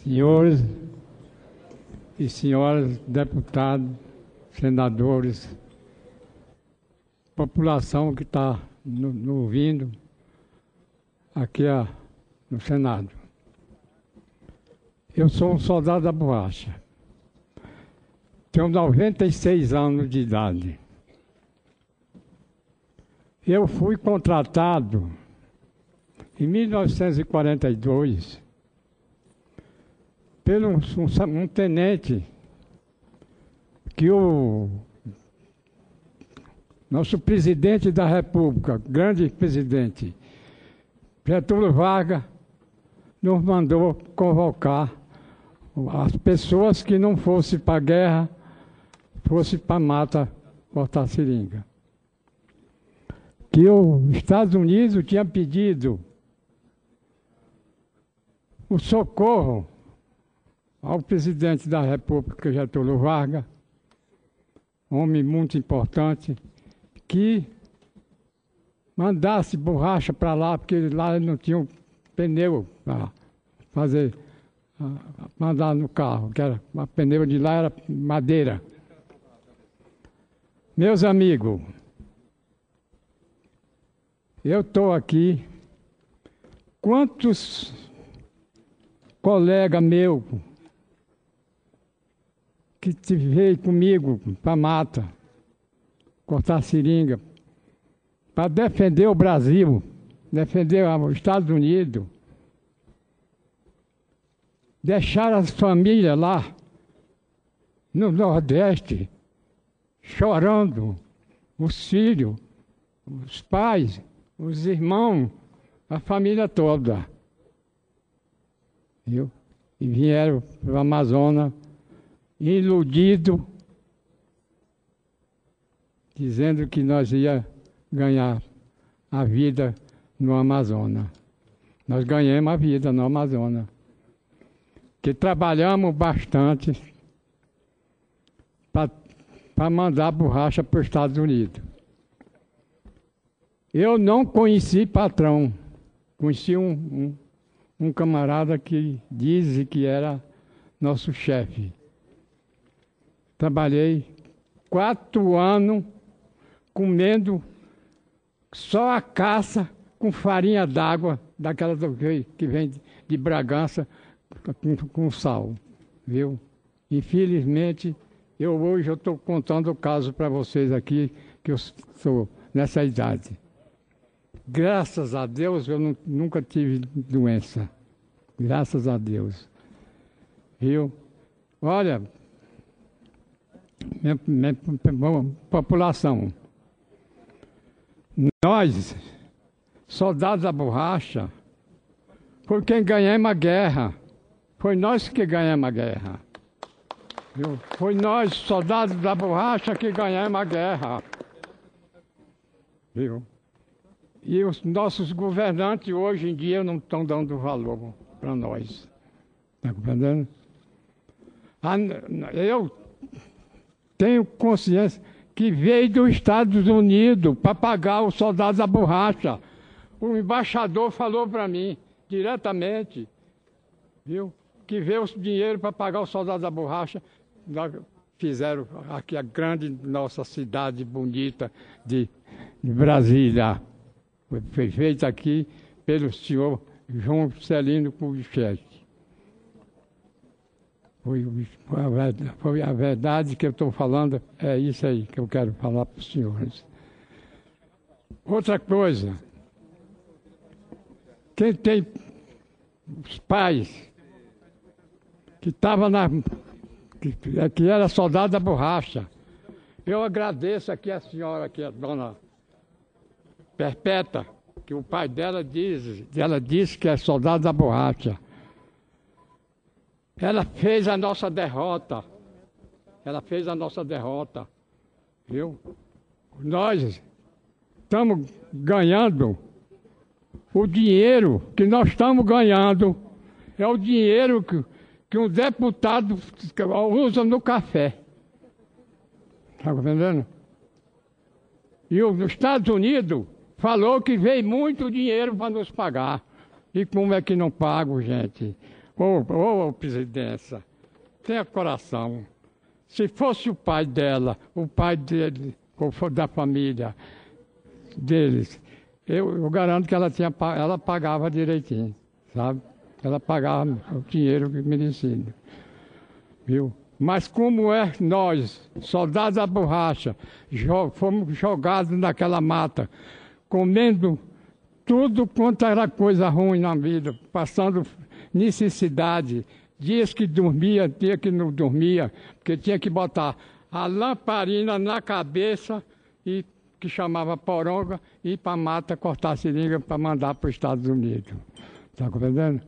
Senhores e senhoras deputados, senadores, população que está ouvindo aqui no Senado. Eu sou um soldado da borracha. Tenho 96 anos de idade. Eu fui contratado em 1942 pelo um tenente que o nosso presidente da República, grande presidente, Getúlio Vargas, nos mandou convocar as pessoas que não fossem para a guerra, fossem para a mata cortar seringa. Que os Estados Unidos tinha pedido o socorro ao presidente da República, Getúlio Vargas, homem muito importante, que mandasse borracha para lá, porque lá não tinha pneu para fazer, mandar no carro, que era, a pneu de lá era madeira. Meus amigos, eu estou aqui, quantos colegas meus que veio comigo para a mata, cortar seringa, para defender o Brasil, defender os Estados Unidos, deixaram as famílias lá, no Nordeste, chorando, os filhos, os pais, os irmãos, a família toda. Viu? E vieram para o Amazonas, iludido, dizendo que nós ia ganhar a vida no Amazonas. Nós ganhamos a vida no Amazonas. Que trabalhamos bastante para mandar borracha para os Estados Unidos. Eu não conheci patrão, conheci um camarada que diz que era nosso chefe. Trabalhei 4 anos comendo só a caça com farinha d'água, daquela que vem de Bragança, com sal, viu? Infelizmente, hoje eu estou contando o caso para vocês aqui, que eu sou nessa idade. Graças a Deus, eu nunca tive doença. Graças a Deus. Viu? Olha, minha população, nós, soldados da borracha, foi quem ganhamos a guerra. Foi nós que ganhamos a guerra. Viu? Foi nós, soldados da borracha, que ganhamos a guerra. Viu? E os nossos governantes hoje em dia não estão dando valor para nós. Está compreendendo? Eu tenho consciência que veio dos Estados Unidos para pagar os soldados da borracha. O embaixador falou para mim, diretamente, viu, que veio o dinheiro para pagar os soldados da borracha. Fizeram aqui a grande nossa cidade bonita de Brasília. Foi feita aqui pelo senhor João Celino Kubitschek. Foi a verdade que eu estou falando, é isso aí que eu quero falar para os senhores. Outra coisa, quem tem os pais que estavam que era soldado da borracha, eu agradeço aqui a senhora, aqui, a dona Perpétua, que o pai dela disse que é soldado da borracha. Ela fez a nossa derrota. Ela fez a nossa derrota. Viu? Nós estamos ganhando o dinheiro que nós estamos ganhando. É o dinheiro que um deputado usa no café. Está compreendendo? E os Estados Unidos falou que veio muito dinheiro para nos pagar. E como é que não pago, gente? Ô, presidência, tenha coração. Se fosse o pai dela, o pai dele, ou for da família deles, eu garanto que ela pagava direitinho, sabe? Ela pagava o dinheiro que merecia, viu? Mas como é nós, soldados da borracha, fomos jogados naquela mata, comendo tudo quanto era coisa ruim na vida, passando necessidade, dias que dormia, dias que não dormia, porque tinha que botar a lamparina na cabeça, e que chamava poronga, e ir para a mata cortar a seringa para mandar para os Estados Unidos. Está compreendendo?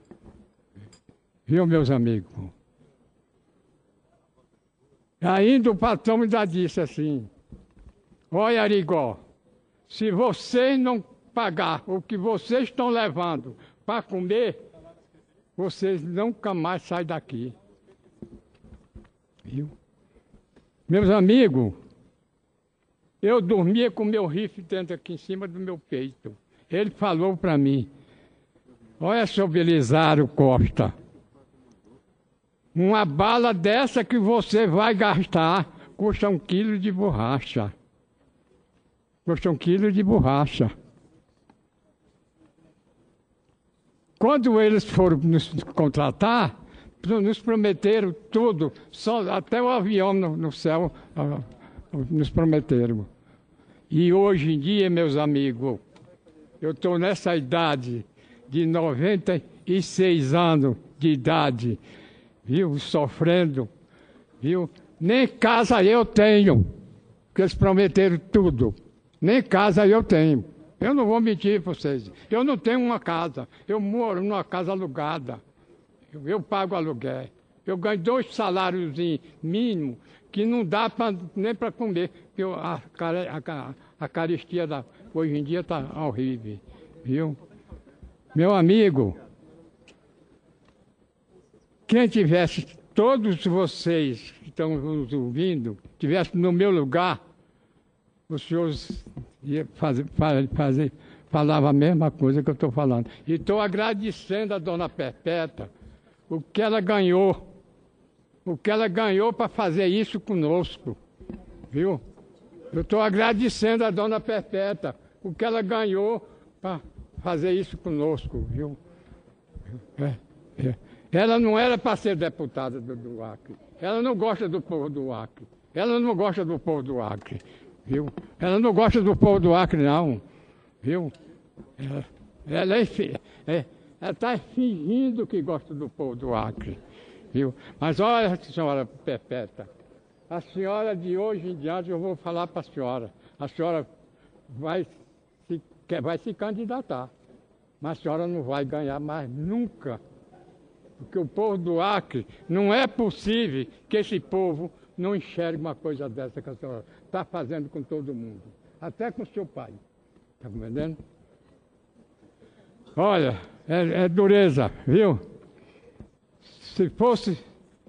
Viu, meus amigos? Ainda o patrão me disse assim: olha, Arigó, se vocês não pagar o que vocês estão levando para comer, vocês nunca mais saem daqui. Viu? Meus amigos, eu dormia com meu rifle dentro aqui em cima do meu peito. Ele falou para mim: olha, seu Belisário Costa, uma bala dessa que você vai gastar custa 1 quilo de borracha. Custa 1 quilo de borracha. Quando eles foram nos contratar, nos prometeram tudo, só, até o avião no céu nos prometeram. E hoje em dia, meus amigos, eu estou nessa idade de 96 anos de idade, viu, sofrendo, viu? Nem casa eu tenho, porque eles prometeram tudo. Nem casa eu tenho. Eu não vou mentir para vocês. Eu não tenho uma casa. Eu moro numa casa alugada. Eu pago aluguel. Eu ganho 2 salários mínimos que não dá nem para comer. Porque a carestia hoje em dia está horrível. Viu? Meu amigo, quem tivesse, todos vocês que estão nos ouvindo, tivesse no meu lugar, os senhores falava a mesma coisa que eu estou falando. E estou agradecendo a dona Perpétua o que ela ganhou para fazer isso conosco, viu? Eu estou agradecendo a dona Perpétua o que ela ganhou para fazer isso conosco, viu? Ela não era para ser deputada do Acre. Ela não gosta do povo do Acre. Ela não gosta do povo do Acre. Viu? Ela não gosta do povo do Acre, não. Viu? Ela está fingindo que gosta do povo do Acre. Viu? Mas olha, senhora Perpétua, a senhora de hoje em diante, eu vou falar para a senhora vai se candidatar, mas a senhora não vai ganhar mais nunca. Porque o povo do Acre, não é possível que esse povo não enxergue uma coisa dessa que a senhora está fazendo com todo mundo. Até com o seu pai. Está compreendendo? Olha, é dureza, viu? Se fosse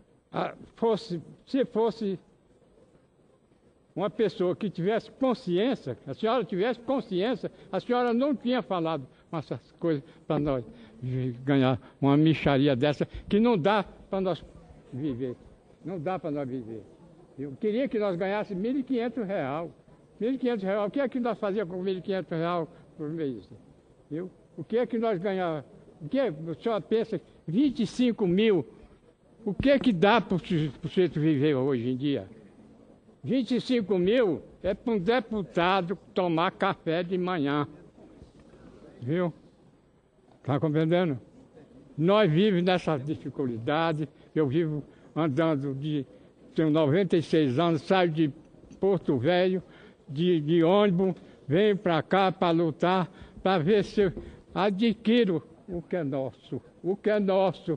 uma pessoa que tivesse consciência, a senhora tivesse consciência, a senhora não tinha falado essas coisas para nós ganhar uma mixaria dessa que não dá para nós viver. Não dá para nós viver. Eu queria que nós ganhássemos R$ 1.500. R$ 1.500. O que é que nós fazíamos com R$ 1.500 por mês? Viu? O que é que nós ganhávamos? O que a senhora pensa? 25 mil. O que é que dá para o sujeito viver hoje em dia? 25 mil é para um deputado tomar café de manhã. Viu? Está compreendendo? Nós vivemos nessa dificuldade. Eu vivo andando tenho 96 anos, saio de Porto Velho, de ônibus, venho para cá para lutar, para ver se eu adquiro o que é nosso. O que é nosso.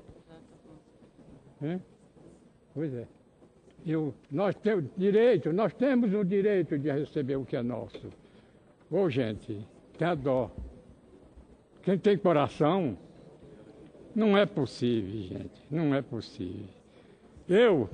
Pois é. Nós temos o direito de receber o que é nosso. Ô, gente, tem dó. Quem tem coração, não é possível, gente, não é possível. Eu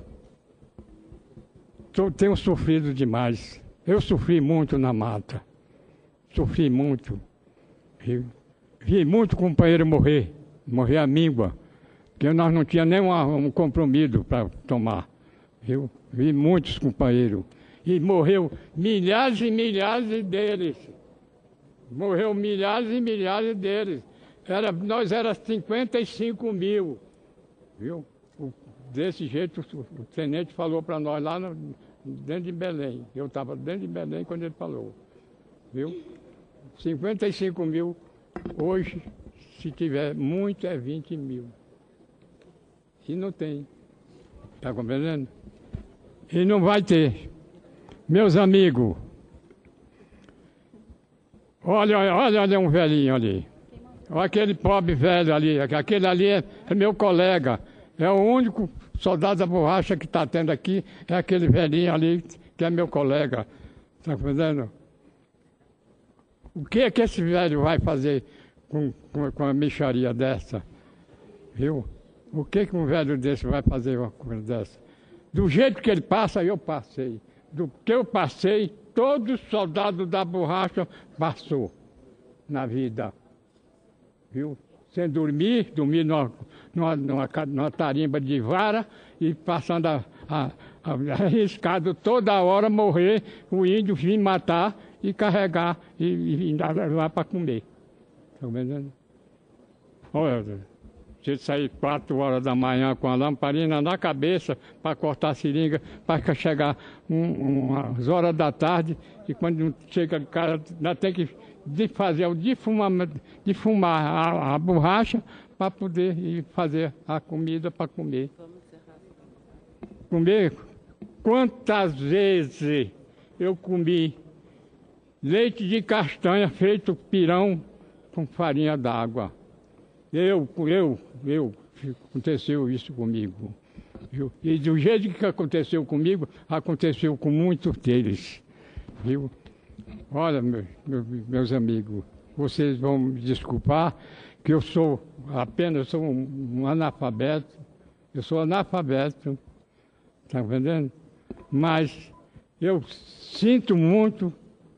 tenho sofrido demais. Eu sofri muito na mata. Sofri muito. Vi muito companheiro morrer a míngua. que nós não tínhamos nem um comprimido para tomar, viu? Vi muitos companheiros. E morreu milhares e milhares deles. Morreu milhares e milhares deles. Nós éramos 55 mil, viu? Desse jeito, o tenente falou para nós lá dentro de Belém. Eu estava dentro de Belém quando ele falou, viu? 55 mil, hoje, se tiver muito, é 20 mil. E não tem. Está compreendendo? E não vai ter. Meus amigos, olha um velhinho ali. Olha aquele pobre velho ali. Aquele ali é meu colega. É o único soldado da borracha que está tendo aqui. É aquele velhinho ali que é meu colega. Está compreendendo? O que é que esse velho vai fazer com uma mixaria dessa? Viu? O que um velho desse vai fazer uma coisa dessa? Do jeito que ele passa, eu passei. Do que eu passei, todo soldado da borracha passou na vida. Viu? Sem dormir numa tarimba de vara e passando arriscado toda hora morrer, o índio vir matar e carregar e dar lá para comer. Está vendo? Olha, se sair 4 horas da manhã com a lamparina na cabeça para cortar a seringa, para chegar umas horas da tarde, e quando chega o cara, ainda tem que fazer o defumar a borracha para poder ir fazer a comida para comer. Comer? Quantas vezes eu comi leite de castanha feito pirão com farinha d'água. Aconteceu isso comigo. Viu? E do jeito que aconteceu comigo, aconteceu com muitos deles. Viu? Olha, meus amigos, vocês vão me desculpar que eu sou apenas um analfabeto. Eu sou analfabeto, está entendendo? Mas eu sinto muito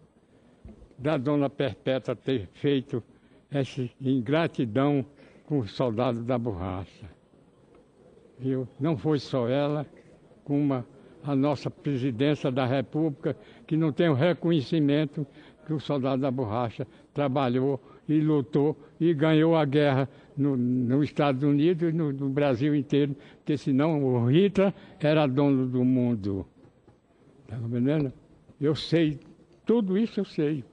da dona Perpétua ter feito essa ingratidão com os soldados da borracha. Viu? Não foi só ela, como a nossa presidência da República, que não tem o reconhecimento que o soldado da borracha trabalhou e lutou e ganhou a guerra nos Estados Unidos e no Brasil inteiro, porque senão o Hitler era dono do mundo. Está entendendo? Eu sei, tudo isso eu sei.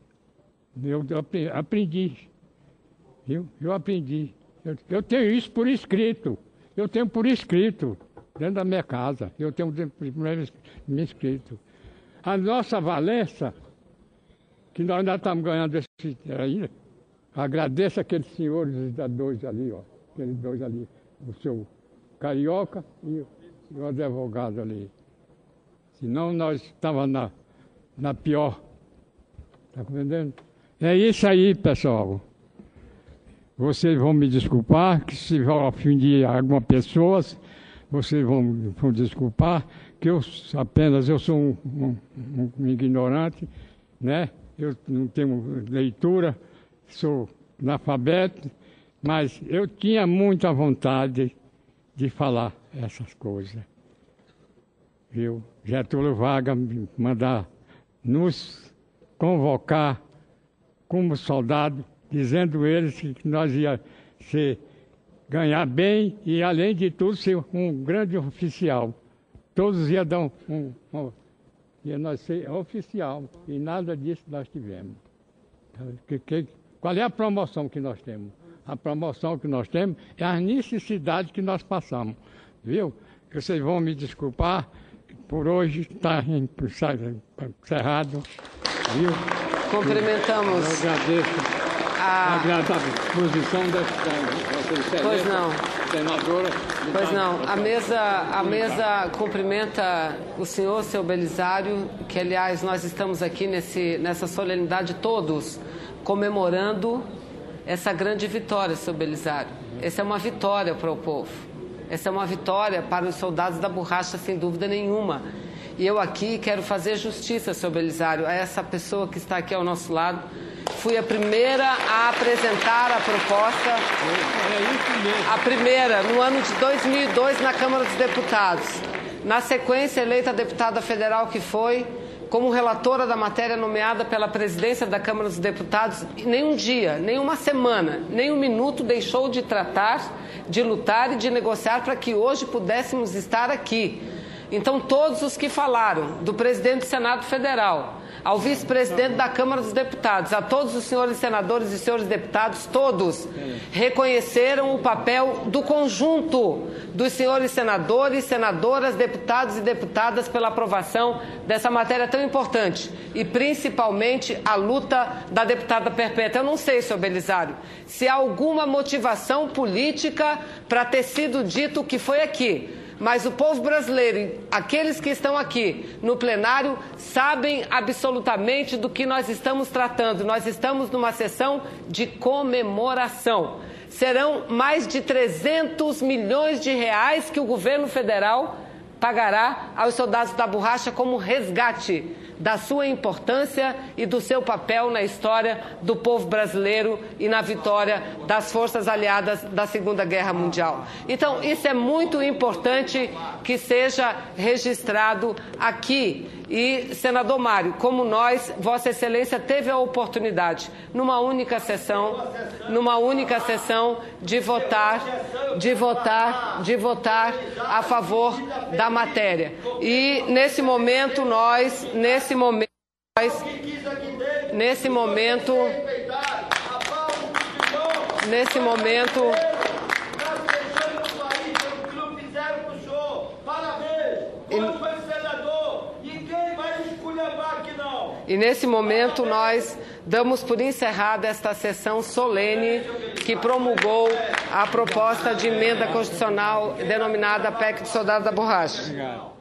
Eu aprendi. Viu? Eu aprendi. Eu tenho isso por escrito. Eu tenho por escrito, dentro da minha casa. Eu tenho por escrito. A nossa Valença, que nós ainda estamos ganhando esse aí, agradeço aqueles senhores da dois ali, ó. Aqueles dois ali, o seu Carioca e o advogado ali. Senão nós estávamos na pior. Está compreendendo? É isso aí, pessoal. Vocês vão me desculpar, que se vão ofender alguma pessoa, vocês vão desculpar, que eu sou um ignorante, né? Eu não tenho leitura, sou analfabeto, mas eu tinha muita vontade de falar essas coisas. Viu? Getúlio Vargas me mandar nos convocar como soldado, dizendo eles que nós ia ganhar bem e, além de tudo, ser um grande oficial. Todos iam dar ia nós ser oficial, e nada disso nós tivemos. Qual é a promoção que nós temos? A promoção que nós temos é a necessidade que nós passamos, viu? Vocês vão me desculpar, por hoje está encerrado, viu? Cumprimentamos. Eu agradeço a posição da Pois não. senadora. Pois não. A mesa cumprimenta o senhor, seu Belisário, que, aliás, nós estamos aqui nessa solenidade todos comemorando essa grande vitória, seu Belisário. Essa é uma vitória para o povo. Essa é uma vitória para os soldados da borracha, sem dúvida nenhuma. E eu aqui quero fazer justiça, seu Belisário, a essa pessoa que está aqui ao nosso lado, fui a primeira a apresentar a proposta. É isso mesmo. A primeira, no ano de 2002, na Câmara dos Deputados. Na sequência, eleita deputada federal que foi, como relatora da matéria nomeada pela presidência da Câmara dos Deputados, nem um dia, nem uma semana, nem um minuto deixou de tratar, de lutar e de negociar para que hoje pudéssemos estar aqui. Então, todos os que falaram, do presidente do Senado Federal, ao vice-presidente da Câmara dos Deputados, a todos os senhores senadores e senhores deputados, todos reconheceram o papel do conjunto dos senhores senadores, senadoras, deputados e deputadas pela aprovação dessa matéria tão importante e principalmente a luta da deputada Perpétua. Eu não sei, senhor Belisário, se há alguma motivação política para ter sido dito o que foi aqui. Mas o povo brasileiro, aqueles que estão aqui no plenário, sabem absolutamente do que nós estamos tratando. Nós estamos numa sessão de comemoração. Serão mais de 300 milhões de reais que o governo federal pagará aos soldados da borracha como resgate da sua importância e do seu papel na história do povo brasileiro e na vitória das forças aliadas da Segunda Guerra Mundial. Então, isso é muito importante que seja registrado aqui. E, senador Mário, como nós, Vossa Excelência teve a oportunidade, numa única sessão, de votar a favor da matéria. E, nesse momento, E nesse momento nós damos por encerrada esta sessão solene que promulgou a proposta de emenda constitucional denominada PEC do Soldado da Borracha. Obrigado.